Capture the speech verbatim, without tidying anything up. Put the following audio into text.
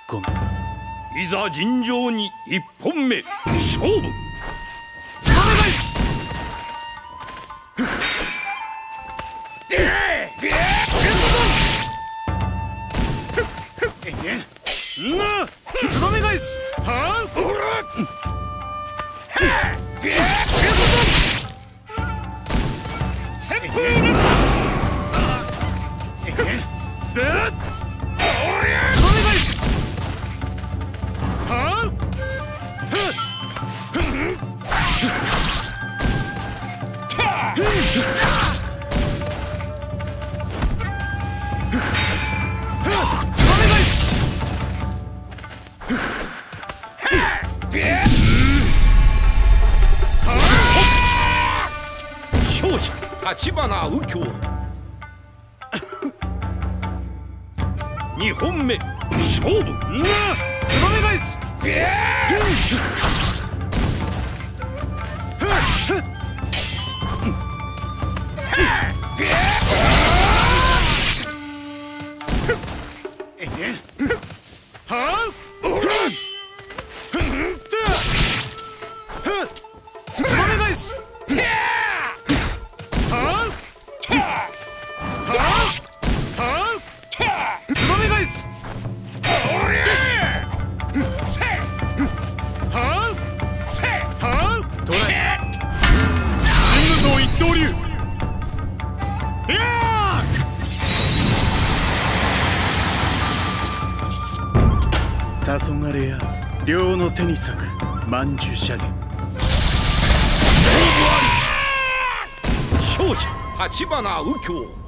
込め。 いざ尋常に一本目勝負。 つばめ返し。はあ。 旋風な。 つばめ返し。はあ。 勝者立花右京。二本目勝負。 つばめ返し。黄昏や両の手に咲く曼珠射弦。 勝者立花右京。